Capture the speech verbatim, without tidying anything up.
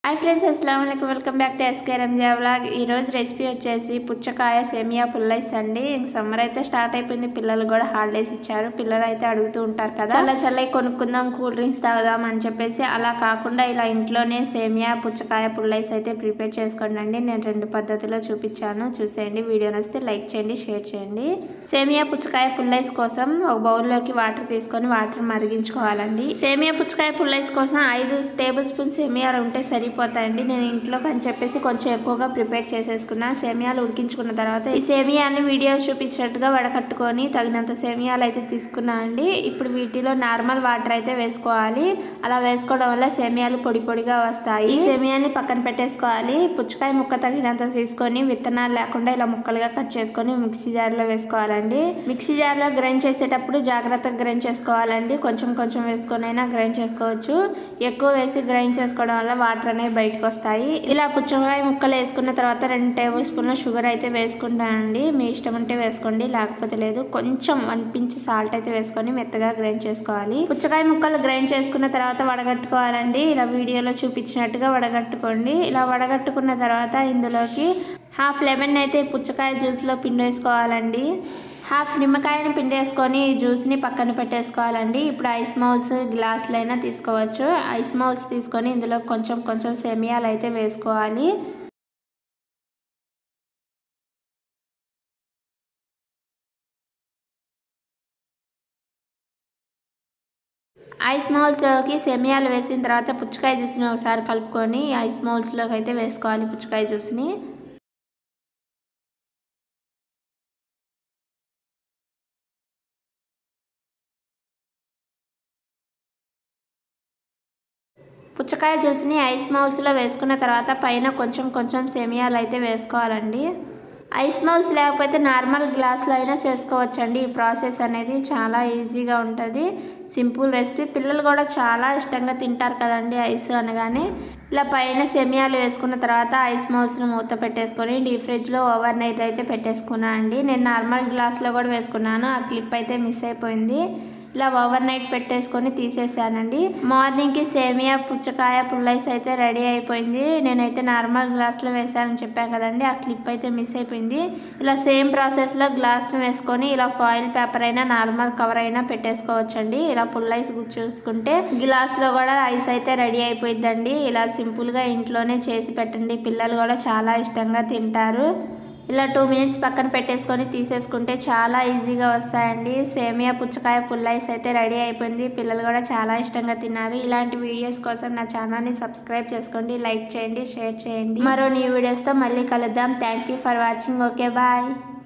Hi friends, అస్సలాము అలైకుం. Welcome back to SK Ranja vlog. ఈరోజు రెసిపీ వచ్చేసి పుచ్చకాయ సేమియా పుల్లైస్ అండి. ఇంక సమ్మర్ అయితే స్టార్ట్ అయిపోయింది, పిల్లలు కూడా హాలిడేస్ ఇచ్చారు. పిల్లలు అయితే అడుగుతూ ఉంటారు కదా, చల్ల చల్లవి కొనుక్కుందాం, కూల్ డ్రింక్స్ తాగుదాం అని చెప్పేసి. అలా కాకుండా ఇలా ఇంట్లోనే సేమియా పుచ్చకాయ పుల్లైస్ అయితే ప్రిపేర్ చేసుకోండి అండి. నేను రెండు పద్ధతిలో చూపించాను, చూసేయండి. వీడియో నచ్చితే లైక్ చేయండి, షేర్ చేయండి. సేమియా పుచ్చకాయ పుల్లైస్ కోసం ఒక బౌల్లోకి వాటర్ తీసుకొని వాటర్ మరిగించుకోవాలండి. సేమియా పుచ్చకాయ పుల్లైస్ కోసం ఐదు టేబుల్ స్పూన్ సేమియాలు ఉంటే సరిపోతాయండి. నేను ఇంట్లో అని చెప్పేసి కొంచెం ఎక్కువగా ప్రిపేర్ చేసేసుకున్నా. సేమియాలు ఉడికించుకున్న తర్వాత ఈ సేమియాని వీడియో చూపించినట్టుగా వడకట్టుకొని తగినంత సేమియాలు అయితే తీసుకున్నా అండి. ఇప్పుడు వీటిలో నార్మల్ వాటర్ అయితే వేసుకోవాలి. అలా వేసుకోవడం వల్ల సేమియాలు పొడి పొడిగా వస్తాయి. ఈ సేమియాని పక్కన పెట్టేసుకోవాలి. పుచ్చకాయ ముక్క తగినంత తీసుకొని విత్తనాలు లేకుండా ఇలా ముక్కలుగా కట్ చేసుకొని మిక్సీ జార్లో వేసుకోవాలండి. మిక్సీ జార్లో గ్రైండ్ చేసేటప్పుడు జాగ్రత్తగా గ్రైండ్ చేసుకోవాలండి. కొంచెం కొంచెం వేసుకొని అయినా గ్రైండ్ చేసుకోవచ్చు. ఎక్కువ వేసి గ్రైండ్ చేసుకోవడం వల్ల వాటర్ అనేవి బయటకు వస్తాయి. ఇలా పుచ్చకాయ ముక్కలు వేసుకున్న తర్వాత రెండు టేబుల్ స్పూన్ల షుగర్ అయితే వేసుకుంటానండి. మీ ఇష్టం ఉంటే వేసుకోండి, లేకపోతే లేదు. కొంచెం వన్ పించ్ సాల్ట్ అయితే వేసుకొని మెత్తగా గ్రైండ్ చేసుకోవాలి. పుచ్చకాయ ముక్కలు గ్రైండ్ చేసుకున్న తర్వాత వడగట్టుకోవాలండి. ఇలా వీడియోలో చూపించినట్టుగా వడగట్టుకోండి. ఇలా వడగట్టుకున్న తర్వాత ఇందులోకి హాఫ్ లెమన్ అయితే పుచ్చకాయ జ్యూస్లో పిండేసుకోవాలండి. హాఫ్ నిమ్మకాయని పిండేసుకొని ఈ జ్యూస్ని పక్కన పెట్టేసుకోవాలండి. ఇప్పుడు ఐస్ మౌస్ గ్లాసులు అయినా తీసుకోవచ్చు. ఐస్ మౌస్ తీసుకొని ఇందులో కొంచెం కొంచెం సేమియాలు అయితే వేసుకోవాలి. ఐస్ మౌల్స్లోకి సేమియాలు వేసిన తర్వాత పుచ్చకాయ జ్యూస్ని ఒకసారి కలుపుకొని ఐస్ మౌల్స్లోకి అయితే వేసుకోవాలి పుచ్చకాయ జ్యూస్ని. పుచ్చకాయ జ్యూస్ని ఐస్ మౌల్స్లో వేసుకున్న తర్వాత పైన కొంచెం కొంచెం సేమియాలు అయితే వేసుకోవాలండి. ఐస్ మౌల్స్ లేకపోతే నార్మల్ గ్లాస్లో అయినా చేసుకోవచ్చండి. ఈ ప్రాసెస్ అనేది చాలా ఈజీగా ఉంటుంది, సింపుల్ రెసిపీ. పిల్లలు కూడా చాలా ఇష్టంగా తింటారు కదండి ఐస్ అనగానే. ఇలా పైన సేమియాలు వేసుకున్న తర్వాత ఐస్ మౌల్స్ను మూత పెట్టేసుకొని డీప్ ఫ్రిడ్జ్లో ఓవర్ నైట్ అయితే పెట్టేసుకున్నాను అండి. నేను నార్మల్ గ్లాస్లో కూడా వేసుకున్నాను, ఆ క్లిప్ అయితే మిస్ అయిపోయింది. ఇలా ఓవర్ నైట్ పెట్టేసుకొని తీసేసానండి. మార్నింగ్కి సేమియా పుచ్చకాయ పుల్లైస్ అయితే రెడీ అయిపోయింది. నేనైతే నార్మల్ గ్లాస్లో వేసానని చెప్పాను కదండి, ఆ క్లిప్ అయితే మిస్ అయిపోయింది. ఇలా సేమ్ ప్రాసెస్లో గ్లాస్ను వేసుకొని ఇలా ఫాయిల్ పేపర్ అయినా నార్మల్ కవర్ అయినా పెట్టేసుకోవచ్చండి. ఇలా పుల్లైస్ చూసుకుంటే గ్లాస్లో కూడా ఐస్ అయితే రెడీ అయిపోయిందండి. ఇలా సింపుల్గా ఇంట్లోనే చేసి పెట్టండి, పిల్లలు కూడా చాలా ఇష్టంగా తింటారు. ఇలా టూ మినిట్స్ పక్కన పెట్టేసుకొని తీసేసుకుంటే చాలా ఈజీగా వస్తాయండి. సేమియా పుచ్చకాయ పుల్లైస్ అయితే రెడీ అయిపోయింది. పిల్లలు కూడా చాలా ఇష్టంగా తిన్నారు. ఇలాంటి వీడియోస్ కోసం నా ఛానల్ని సబ్స్క్రైబ్ చేసుకోండి, లైక్ చేయండి, షేర్ చేయండి. మరో న్యూ వీడియోస్తో మళ్ళీ కలుద్దాం. Thank you for watching. Okay, bye.